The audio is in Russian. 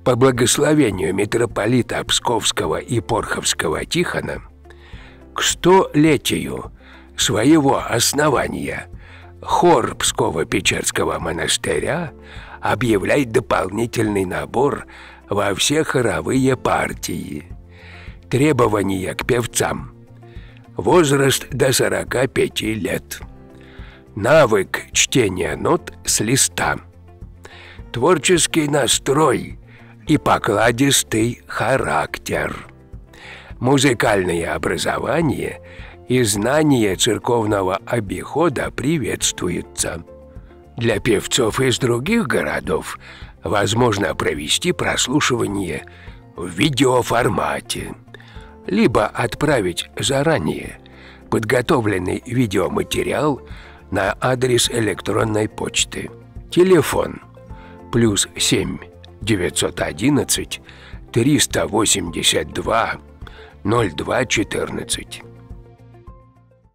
По благословению митрополита Псковского и Порховского Тихона к 100-летию своего основания хор Псково-Печерского монастыря объявляет дополнительный набор во все хоровые партии. Требования к певцам: возраст до 45 лет, навык чтения нот с листа, творческий настрой и покладистый характер, музыкальное образование и знание церковного обихода приветствуются. Для певцов из других городов возможно провести прослушивание в видеоформате, либо отправить заранее подготовленный видеоматериал на адрес электронной почты. Телефон +7 911 382 02 14.